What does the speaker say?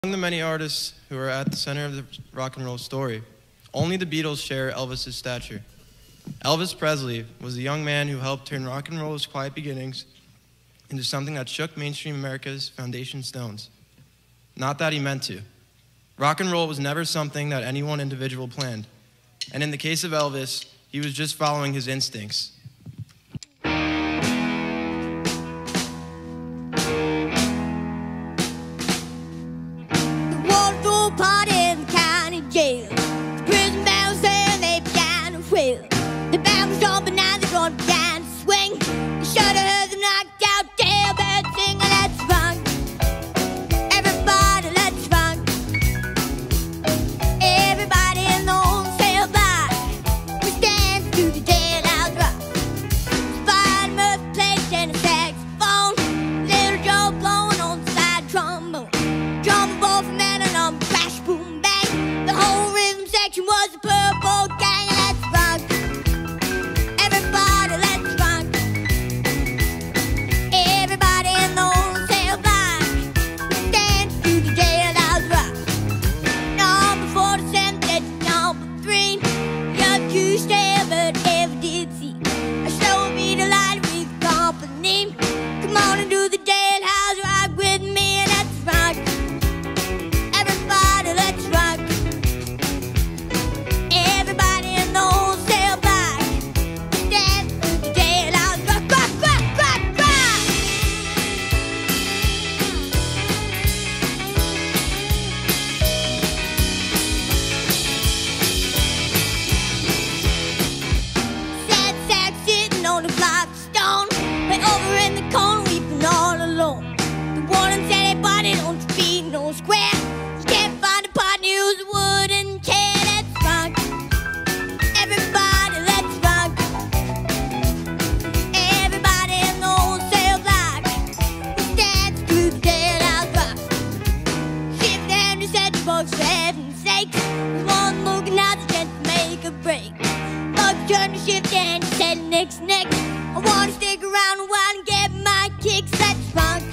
Among the many artists who are at the center of the rock and roll story, only the Beatles share Elvis's stature. Elvis Presley was the young man who helped turn rock and roll's quiet beginnings into something that shook mainstream America's foundation stones. Not that he meant to. Rock and roll was never something that any one individual planned. And in the case of Elvis, he was just following his instincts. Party in the county jail. The prison band was there, they began to wail. The band was jumping and the drum began to swing. You should have heard them knocked out jailbird singing, let's rock. Everybody, let's rock. Everybody in the wholesale bar, we stand to the jailhouse rock. Spine, mirth, plate, and a saxophone. Little Joe blowing on the side trombone. Drumming ball for men and crash, boom, bang. The whole rhythm section was the Purple Gang. Let's rock. Everybody, let's rock. Everybody in the wholesale bar, stand to the jailhouse rock. Number 47, that's number 3. You're too stale, but never did see. I show me the light with company. Come on and do the jailhouse rock with me. Let's rock. Everybody, let's rock. Everybody in the wholesale bar, stand to the jailhouse rock, rock, rock, rock, rock. Sad sack sitting on the block of stone, way over in the corner weeping all alone. The warden said, hey buddy, don't you be no square. You can't find a partner who's a wooden chair. Let's rock. Everybody, let's rock. Everybody in the wholesale block, we stand to the jailhouse rock. Shift and reset the folks for heaven's sakes. There's one looking out the chance to make a break. Folks turn to shift and set next. I wanna stick around a while and get my kicks. Let's rock.